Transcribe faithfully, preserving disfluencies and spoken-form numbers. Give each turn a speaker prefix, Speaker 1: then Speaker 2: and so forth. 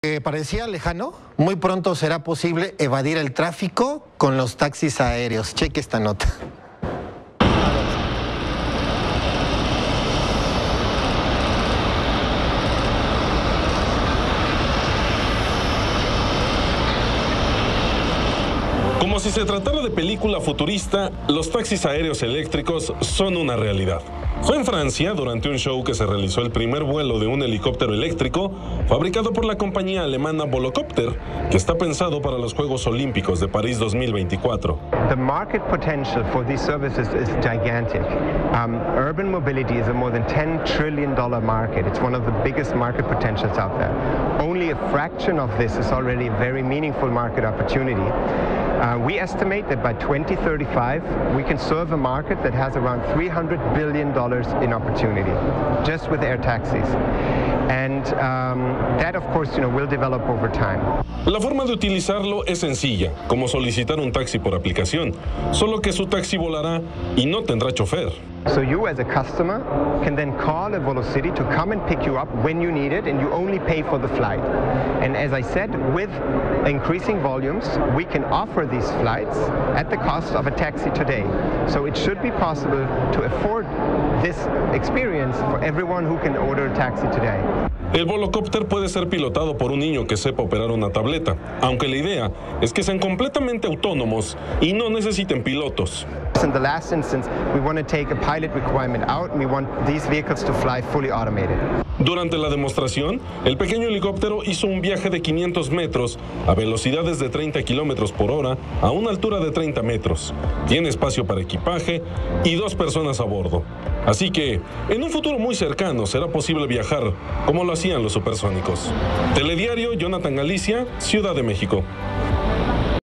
Speaker 1: Que parecía lejano, muy pronto será posible evadir el tráfico con los taxis aéreos. Cheque esta nota.
Speaker 2: Como si se tratara de película futurista, los taxis aéreos eléctricos son una realidad. Fue en Francia, durante un show, que se realizó el primer vuelo de un helicóptero eléctrico fabricado por la compañía alemana Volocopter, que está pensado para los Juegos Olímpicos de París dos mil veinticuatro.
Speaker 3: The market potential for these services is gigantic. Um, urban mobility is a more than ten trillion dollar market. It's one of the biggest market potentials out there. Only a fraction of this is already a very meaningful market opportunity. Uh, we estimate that by twenty thirty-five, we can serve a market that has around three hundred billion dollars in opportunity, just with air taxis. And um, that, of course, you know, will develop over time.
Speaker 2: La forma de utilizarlo es sencilla, como solicitar un taxi por aplicación, solo que su taxi volará y no tendrá chofer.
Speaker 3: So you as a customer can then call a Volocity to come and pick you up when you need it, and you only pay for the flight. And as I said, with increasing volumes, we can offer these flights at the cost of a taxi today. So it should be possible to afford this experience for everyone who can order a taxi today.
Speaker 2: El Volocopter puede ser pilotado por un niño que sepa operar una tableta, aunque la idea es que sean completamente autónomos y no necesiten pilotos.
Speaker 3: In the last instance, we want to take a pilot requirement out, and we want these vehicles to fly fully automated.
Speaker 2: Durante la demostración, el pequeño helicóptero hizo un viaje de quinientos metros a velocidades de treinta kilómetros por hora a una altura de treinta metros. Tiene espacio para equipaje y dos personas a bordo. Así que, en un futuro muy cercano, será posible viajar como lo hacían los supersónicos. Telediario, Jonathan Galicia, Ciudad de México.